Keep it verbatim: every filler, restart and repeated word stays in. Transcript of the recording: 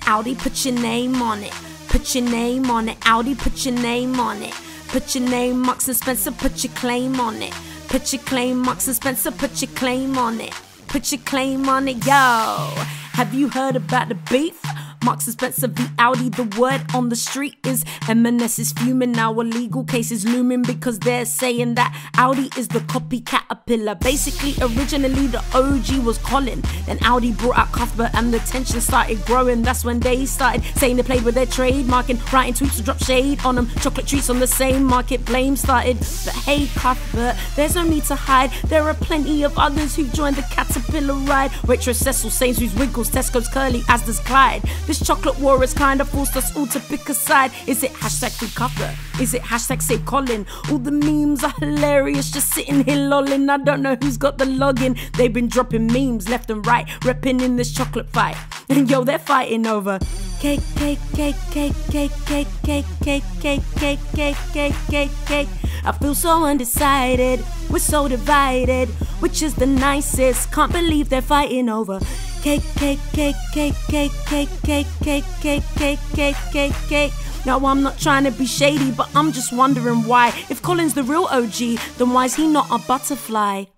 Aldi, put your name on it. Put your name on it. Aldi, put your name on it. Put your name, Marks and Spencer, put your claim on it. Put your claim, Marks and Spencer, put your claim on it. Put your claim on it, yo. Have you heard about the beef? Marks and Spencer v Aldi, the word on the street is M and S is fuming. Now a legal case is looming because they're saying that Aldi is the copy caterpillar. Basically, originally the O G was Colin. Then Aldi brought out Cuthbert and the tension started growing. That's when they started saying they played with their trademark and writing tweets to drop shade on them. Chocolate treats on the same market, blame started. But hey Cuthbert, there's no need to hide. There are plenty of others who joined the caterpillar ride. Waitress Cecil, Sainsbury's, Wiggles, Tesco's, Curly, Asda's, Clyde. This chocolate war has kind of forced us all to pick a side. Is it hashtag free Cuthbert? Is it hashtag save Colin? All the memes are hilarious, just sitting here lolling. I don't know who's got the login. They've been dropping memes left and right, repping in this chocolate fight. And yo, they're fighting over cake, cake, cake, cake, cake, cake, cake, cake, cake, cake, cake, cake, cake, cake. I feel so undecided, we're so divided. Which is the nicest? Can't believe they're fighting over cake, cake, cake, cake, cake, cake, cake, cake, cake, cake, cake, cake, cake. Now I'm not trying to be shady, but I'm just wondering why. If Colin's the real O G, then why is he not a butterfly?